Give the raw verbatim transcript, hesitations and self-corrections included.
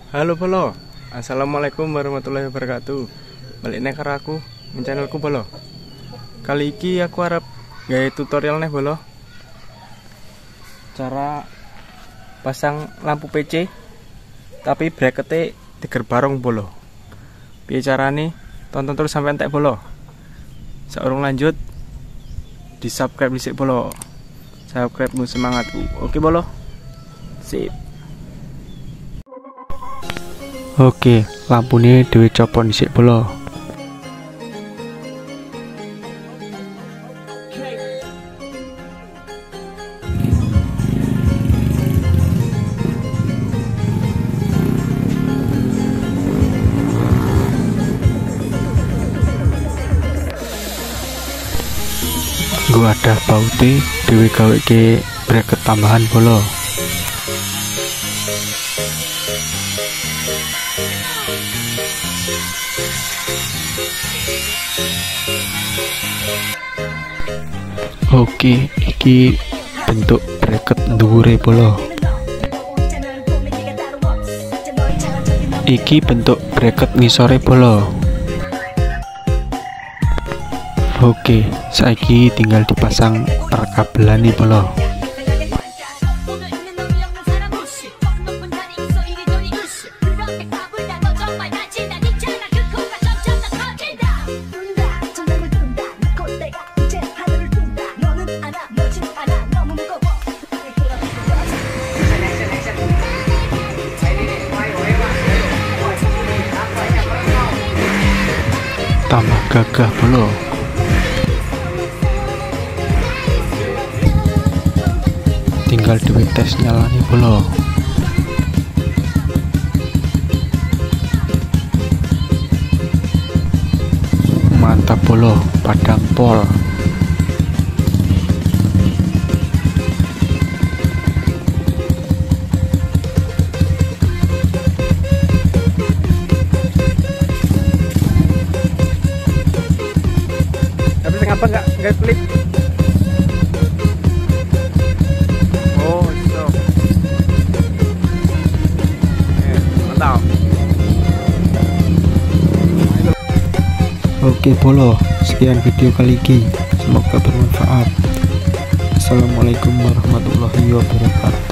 Halo Bolo, assalamualaikum warahmatullahi wabarakatuh. Balik nih karo aku, di channelku Bolo. Kali ini aku harap gaya tutorial nih Bolo. Cara pasang lampu P C, tapi bracketnya diger bareng Bolo. Piye carane? Tonton terus sampai entek Bolo. Saurung lanjut, di subscribe dhisik Bolo. Subscribe-mu semangatku. Oke Bolo. Sip. Oke, lampunya dewe copot dhisik Bolo. Gua ada baute dewe gawe ke bracket tambahan Bolo. Oke, iki bentuk bracket dhuwure Bolo. Iki bentuk bracket ngisore Bolo. Oke, saiki tinggal dipasang perkabelan nih Bolo. Tambah gagah Bolo. Tinggal duwe tes nyalani Bolo. Mantap Bolo, padang pol. Tapi kenapa nggak nggak klik? Oh, so. Eh, mantap. Oke Bolo, sekian video kali ini. Semoga bermanfaat. Assalamualaikum warahmatullahi wabarakatuh.